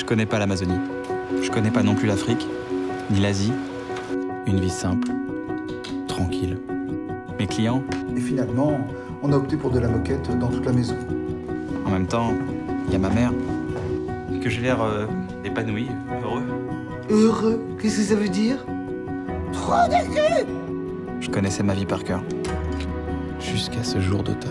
connais pas l'Amazonie. Je connais pas non plus l'Afrique, ni l'Asie. Une vie simple, tranquille. Mes clients, Et finalement, on a opté pour de la moquette dans toute la maison. en même temps, il y a ma mère. Que j'ai l'air épanoui, heureux. Heureux? Qu'est-ce que ça veut dire? Trop de cul! Je connaissais ma vie par cœur. Jusqu'à ce jour d'automne.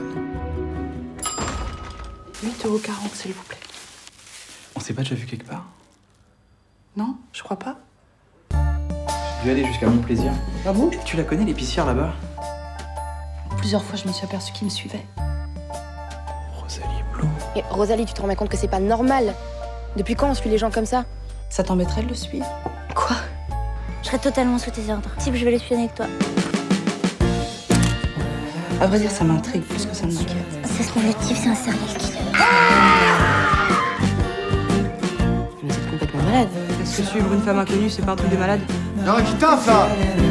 8,40 €, s'il vous plaît. On s'est pas déjà vu quelque part? Non, je crois pas. J'ai dû aller jusqu'à mon plaisir. Ah bon? Tu la connais, l'épicière là-bas? Plusieurs fois, je me suis aperçue qu'il me suivait. Rosalie Blum. Et Rosalie, tu te rends bien compte que c'est pas normal? Depuis quand on suit les gens comme ça? Ça t'embêterait de le suivre? Quoi? Je serais totalement sous tes ordres. Type, je vais l'espionner avec toi. À vrai dire, ça m'intrigue plus que ça ne m'inquiète. Ça se trouve, le type, c'est un serial killer. Mais c'est complètement malade. Est-ce que suivre une femme inconnue, c'est pas un truc de malade? Non, qui taffe, là!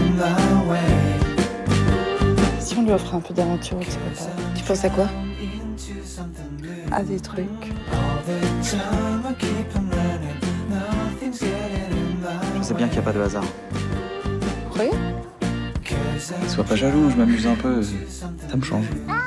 Si on lui offre un peu d'aventure, tu sais pas. Tu penses à quoi? À des trucs. Je sais bien qu'il n'y a pas de hasard. Vous croyez? Sois pas jaloux, je m'amuse un peu. Ça me change.